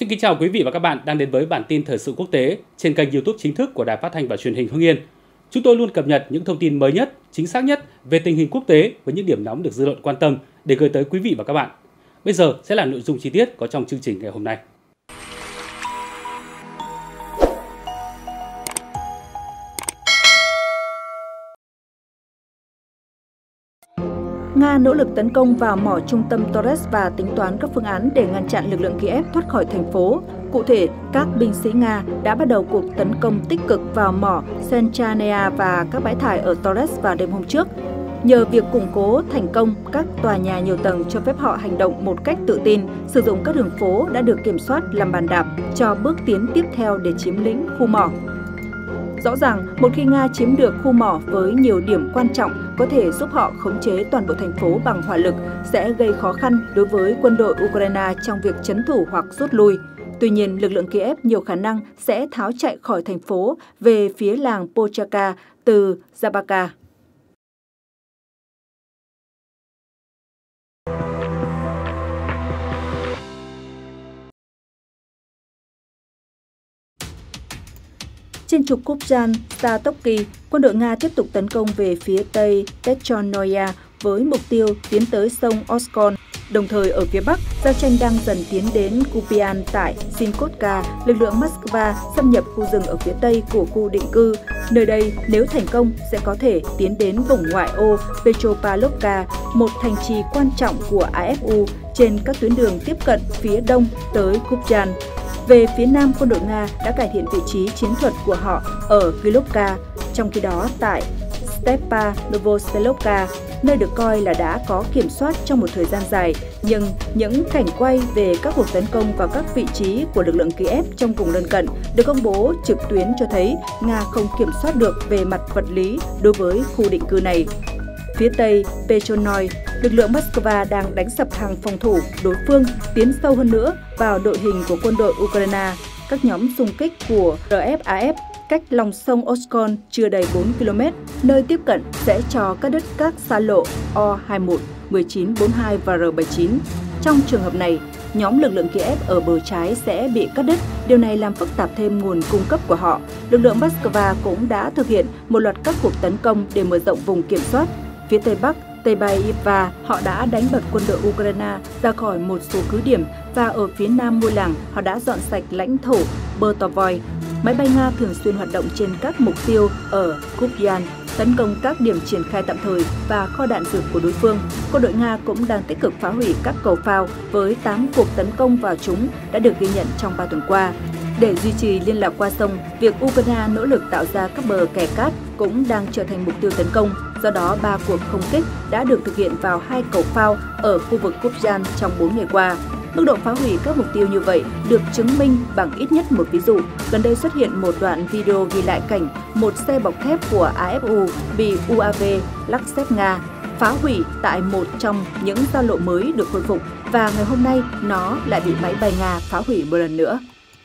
Xin kính chào quý vị và các bạn đang đến với bản tin thời sự quốc tế trên kênh YouTube chính thức của Đài Phát thanh và Truyền hình Hưng Yên. Chúng tôi luôn cập nhật những thông tin mới nhất, chính xác nhất về tình hình quốc tế với những điểm nóng được dư luận quan tâm để gửi tới quý vị và các bạn. Bây giờ sẽ là nội dung chi tiết có trong chương trình ngày hôm nay. Nga nỗ lực tấn công vào mỏ trung tâm Torres và tính toán các phương án để ngăn chặn lực lượng Kiev thoát khỏi thành phố. Cụ thể, các binh sĩ Nga đã bắt đầu cuộc tấn công tích cực vào mỏ Senchanea và các bãi thải ở Torres vào đêm hôm trước. Nhờ việc củng cố thành công các tòa nhà nhiều tầng cho phép họ hành động một cách tự tin, sử dụng các đường phố đã được kiểm soát làm bàn đạp cho bước tiến tiếp theo để chiếm lĩnh khu mỏ. Rõ ràng, một khi Nga chiếm được khu mỏ với nhiều điểm quan trọng có thể giúp họ khống chế toàn bộ thành phố bằng hỏa lực sẽ gây khó khăn đối với quân đội Ukraine trong việc trấn thủ hoặc rút lui. Tuy nhiên, lực lượng Kiev nhiều khả năng sẽ tháo chạy khỏi thành phố về phía làng Pochaka từ Zabaka. Trên trục Kupyan, Statoki, quân đội Nga tiếp tục tấn công về phía tây Pechonoia với mục tiêu tiến tới sông Oskol. Đồng thời ở phía bắc, giao tranh đang dần tiến đến Kupian tại Sinkotka, lực lượng Moscow xâm nhập khu rừng ở phía tây của khu định cư. Nơi đây, nếu thành công, sẽ có thể tiến đến vùng ngoại ô Petropavlovka, một thành trì quan trọng của AFU trên các tuyến đường tiếp cận phía đông tới Kupyan. Về phía nam, quân đội Nga đã cải thiện vị trí chiến thuật của họ ở Gilovka, trong khi đó tại Stepa Novoselovka, nơi được coi là đã có kiểm soát trong một thời gian dài, nhưng những cảnh quay về các cuộc tấn công vào các vị trí của lực lượng Kiev trong vùng lân cận được công bố trực tuyến cho thấy Nga không kiểm soát được về mặt vật lý đối với khu định cư này. Phía tây Pechonoi, lực lượng Moscow đang đánh sập hàng phòng thủ đối phương, tiến sâu hơn nữa vào đội hình của quân đội Ukraine. Các nhóm xung kích của RFAF cách lòng sông Oskol chưa đầy 4 km, nơi tiếp cận sẽ cho cắt đứt các xa lộ O21, 1942 và R79. Trong trường hợp này, nhóm lực lượng Kiev ở bờ trái sẽ bị cắt đứt, điều này làm phức tạp thêm nguồn cung cấp của họ. Lực lượng Moscow cũng đã thực hiện một loạt các cuộc tấn công để mở rộng vùng kiểm soát. Phía tây bắc, Tây Baiva, họ đã đánh bật quân đội Ukraine ra khỏi một số cứ điểm và ở phía nam ngôi làng, họ đã dọn sạch lãnh thổ Bertovoy. Máy bay Nga thường xuyên hoạt động trên các mục tiêu ở Kupyan, tấn công các điểm triển khai tạm thời và kho đạn dược của đối phương. Quân đội Nga cũng đang tích cực phá hủy các cầu phao với 8 cuộc tấn công vào chúng đã được ghi nhận trong 3 tuần qua. Để duy trì liên lạc qua sông, việc Ukraine nỗ lực tạo ra các bờ kè cát cũng đang trở thành mục tiêu tấn công. Do đó, 3 cuộc không kích đã được thực hiện vào 2 cầu phao ở khu vực Kupyan trong 4 ngày qua. Mức độ phá hủy các mục tiêu như vậy được chứng minh bằng ít nhất một ví dụ. Gần đây xuất hiện một đoạn video ghi lại cảnh một xe bọc thép của AFU bị UAV lắc xếp Nga phá hủy tại một trong những giao lộ mới được khôi phục, và ngày hôm nay nó lại bị máy bay Nga phá hủy một lần nữa.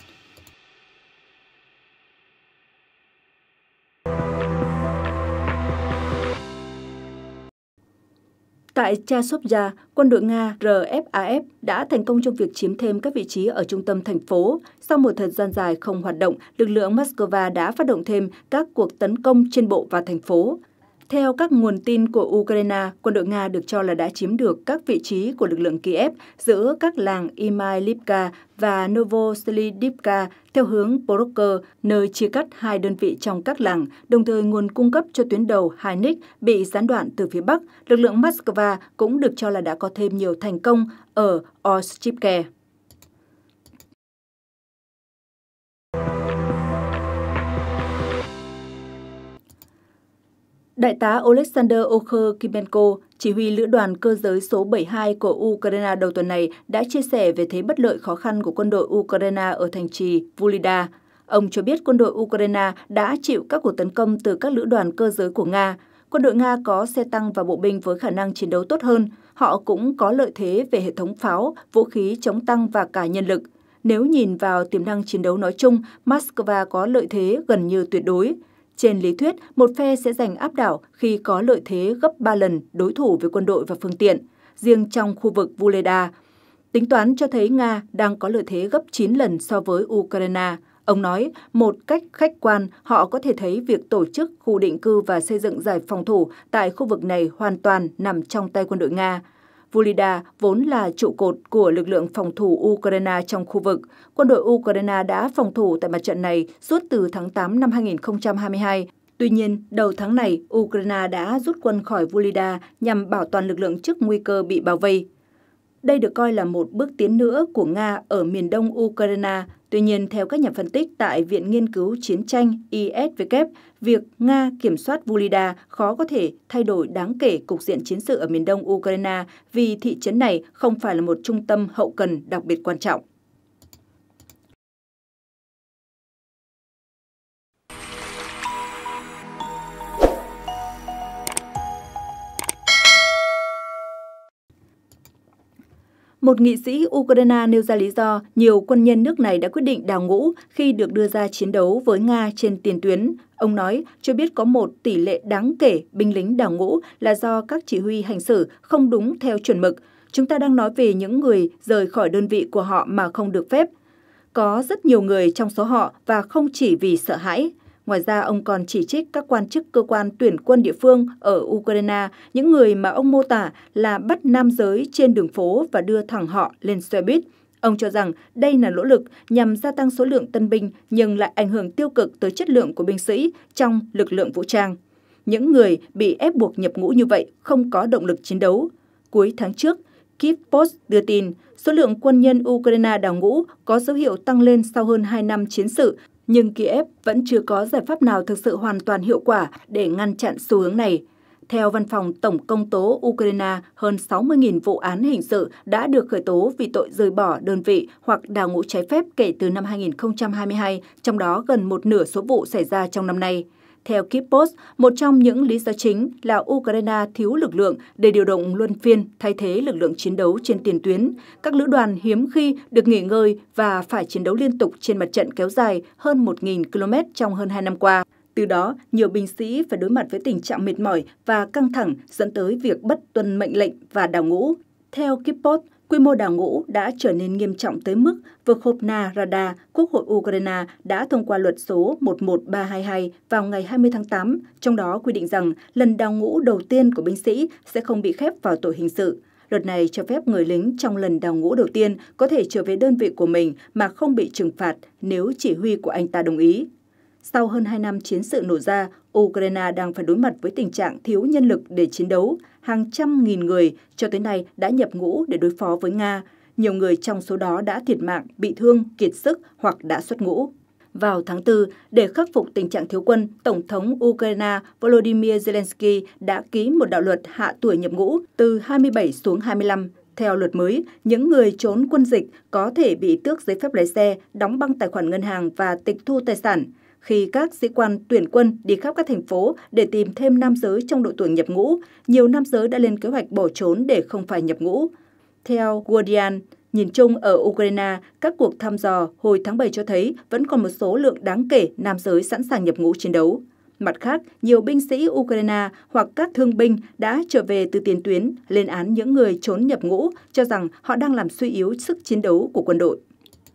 Tại Chasiv, quân đội Nga RFAF đã thành công trong việc chiếm thêm các vị trí ở trung tâm thành phố. Sau một thời gian dài không hoạt động, lực lượng Moscow đã phát động thêm các cuộc tấn công trên bộ vào thành phố. Theo các nguồn tin của Ukraine, quân đội Nga được cho là đã chiếm được các vị trí của lực lượng Kiev giữa các làng Imailivka và Novoselidivka theo hướng Poroker, nơi chia cắt hai đơn vị trong các làng, đồng thời nguồn cung cấp cho tuyến đầu Hainik bị gián đoạn từ phía Bắc. Lực lượng Moscow cũng được cho là đã có thêm nhiều thành công ở Oshchivke. Đại tá Oleksandr Okhokimenko, chỉ huy lữ đoàn cơ giới số 72 của Ukraine đầu tuần này, đã chia sẻ về thế bất lợi khó khăn của quân đội Ukraine ở thành trì Vulida. Ông cho biết quân đội Ukraine đã chịu các cuộc tấn công từ các lữ đoàn cơ giới của Nga. Quân đội Nga có xe tăng và bộ binh với khả năng chiến đấu tốt hơn. Họ cũng có lợi thế về hệ thống pháo, vũ khí chống tăng và cả nhân lực. Nếu nhìn vào tiềm năng chiến đấu nói chung, Moscow có lợi thế gần như tuyệt đối. Trên lý thuyết, một phe sẽ giành áp đảo khi có lợi thế gấp 3 lần đối thủ về quân đội và phương tiện. Riêng trong khu vực Vuleda, Tính toán cho thấy Nga đang có lợi thế gấp 9 lần so với Ukraine. Ông nói, một cách khách quan, họ có thể thấy việc tổ chức khu định cư và xây dựng giải phòng thủ tại khu vực này hoàn toàn nằm trong tay quân đội Nga. Vulida vốn là trụ cột của lực lượng phòng thủ Ukraine trong khu vực. Quân đội Ukraine đã phòng thủ tại mặt trận này suốt từ tháng 8 năm 2022. Tuy nhiên, đầu tháng này, Ukraine đã rút quân khỏi Vulida nhằm bảo toàn lực lượng trước nguy cơ bị bao vây. Đây được coi là một bước tiến nữa của Nga ở miền đông Ukraine. Tuy nhiên, theo các nhà phân tích tại Viện Nghiên cứu Chiến tranh ISW, việc Nga kiểm soát Vulida khó có thể thay đổi đáng kể cục diện chiến sự ở miền đông Ukraine vì thị trấn này không phải là một trung tâm hậu cần đặc biệt quan trọng. Một nghị sĩ Ukraine nêu ra lý do nhiều quân nhân nước này đã quyết định đào ngũ khi được đưa ra chiến đấu với Nga trên tiền tuyến. Ông nói, cho biết có một tỷ lệ đáng kể binh lính đào ngũ là do các chỉ huy hành xử không đúng theo chuẩn mực. Chúng ta đang nói về những người rời khỏi đơn vị của họ mà không được phép. Có rất nhiều người trong số họ và không chỉ vì sợ hãi. Ngoài ra, ông còn chỉ trích các quan chức cơ quan tuyển quân địa phương ở Ukraine, những người mà ông mô tả là bắt nam giới trên đường phố và đưa thẳng họ lên xe buýt. Ông cho rằng đây là nỗ lực nhằm gia tăng số lượng tân binh nhưng lại ảnh hưởng tiêu cực tới chất lượng của binh sĩ trong lực lượng vũ trang. Những người bị ép buộc nhập ngũ như vậy không có động lực chiến đấu. Cuối tháng trước, Kyiv Post đưa tin số lượng quân nhân Ukraine đào ngũ có dấu hiệu tăng lên sau hơn 2 năm chiến sự, nhưng Kiev vẫn chưa có giải pháp nào thực sự hoàn toàn hiệu quả để ngăn chặn xu hướng này. Theo Văn phòng Tổng công tố Ukraine, hơn 60.000 vụ án hình sự đã được khởi tố vì tội rời bỏ đơn vị hoặc đào ngũ trái phép kể từ năm 2022, trong đó gần một nửa số vụ xảy ra trong năm nay. Theo Kyiv Post, một trong những lý do chính là Ukraine thiếu lực lượng để điều động luân phiên thay thế lực lượng chiến đấu trên tiền tuyến. Các lữ đoàn hiếm khi được nghỉ ngơi và phải chiến đấu liên tục trên mặt trận kéo dài hơn 1.000 km trong hơn 2 năm qua. Từ đó, nhiều binh sĩ phải đối mặt với tình trạng mệt mỏi và căng thẳng dẫn tới việc bất tuân mệnh lệnh và đào ngũ. Theo Kyiv Post, quy mô đào ngũ đã trở nên nghiêm trọng tới mức Verkhovna Rada, Quốc hội Ukraine đã thông qua luật số 11322 vào ngày 20 tháng 8, trong đó quy định rằng lần đào ngũ đầu tiên của binh sĩ sẽ không bị khép vào tội hình sự. Luật này cho phép người lính trong lần đào ngũ đầu tiên có thể trở về đơn vị của mình mà không bị trừng phạt nếu chỉ huy của anh ta đồng ý. Sau hơn 2 năm chiến sự nổ ra, Ukraine đang phải đối mặt với tình trạng thiếu nhân lực để chiến đấu. Hàng trăm nghìn người cho tới nay đã nhập ngũ để đối phó với Nga. Nhiều người trong số đó đã thiệt mạng, bị thương, kiệt sức hoặc đã xuất ngũ. Vào tháng 4, để khắc phục tình trạng thiếu quân, Tổng thống Ukraine Volodymyr Zelensky đã ký một đạo luật hạ tuổi nhập ngũ từ 27 xuống 25. Theo luật mới, những người trốn quân dịch có thể bị tước giấy phép lái xe, đóng băng tài khoản ngân hàng và tịch thu tài sản. Khi các sĩ quan tuyển quân đi khắp các thành phố để tìm thêm nam giới trong độ tuổi nhập ngũ, nhiều nam giới đã lên kế hoạch bỏ trốn để không phải nhập ngũ. Theo Guardian, nhìn chung ở Ukraine, các cuộc thăm dò hồi tháng 7 cho thấy vẫn còn một số lượng đáng kể nam giới sẵn sàng nhập ngũ chiến đấu. Mặt khác, nhiều binh sĩ Ukraine hoặc các thương binh đã trở về từ tiền tuyến lên án những người trốn nhập ngũ, cho rằng họ đang làm suy yếu sức chiến đấu của quân đội.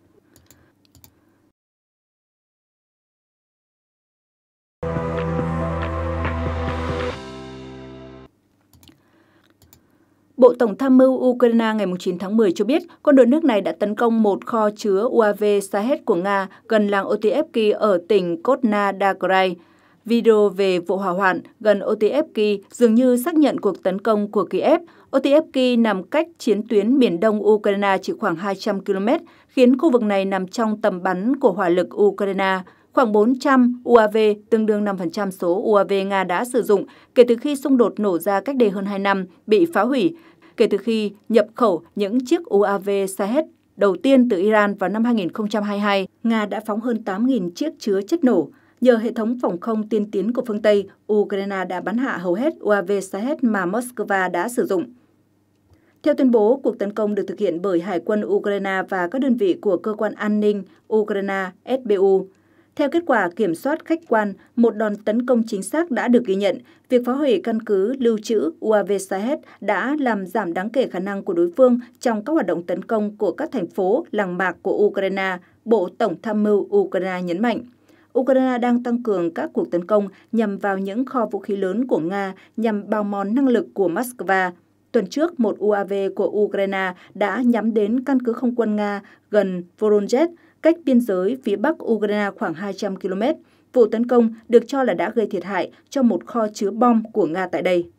Bộ Tổng tham mưu Ukraine ngày 9 tháng 10 cho biết quân đội nước này đã tấn công một kho chứa UAV Shahed của Nga gần làng Otievky ở tỉnh Kotna-Dakrai. Video về vụ hỏa hoạn gần Otievky dường như xác nhận cuộc tấn công của Kiev. Otievky nằm cách chiến tuyến miền đông Ukraine chỉ khoảng 200 km, khiến khu vực này nằm trong tầm bắn của hỏa lực Ukraine. Khoảng 400 UAV, tương đương 5% số UAV Nga đã sử dụng kể từ khi xung đột nổ ra cách đây hơn 2 năm, bị phá hủy. Kể từ khi nhập khẩu những chiếc UAV Shahed đầu tiên từ Iran vào năm 2022, Nga đã phóng hơn 8.000 chiếc chứa chất nổ. Nhờ hệ thống phòng không tiên tiến của phương Tây, Ukraine đã bắn hạ hầu hết UAV Shahed mà Moscow đã sử dụng. Theo tuyên bố, cuộc tấn công được thực hiện bởi Hải quân Ukraine và các đơn vị của Cơ quan An ninh Ukraine SBU. Theo kết quả kiểm soát khách quan, một đòn tấn công chính xác đã được ghi nhận. Việc phá hủy căn cứ lưu trữ UAV Shahed đã làm giảm đáng kể khả năng của đối phương trong các hoạt động tấn công của các thành phố, làng mạc của Ukraine, Bộ Tổng tham mưu Ukraine nhấn mạnh. Ukraine đang tăng cường các cuộc tấn công nhằm vào những kho vũ khí lớn của Nga nhằm bào mòn năng lực của Moscow. Tuần trước, một UAV của Ukraine đã nhắm đến căn cứ không quân Nga gần Voronezh, cách biên giới phía bắc Ukraine khoảng 200 km. Vụ tấn công được cho là đã gây thiệt hại cho một kho chứa bom của Nga tại đây.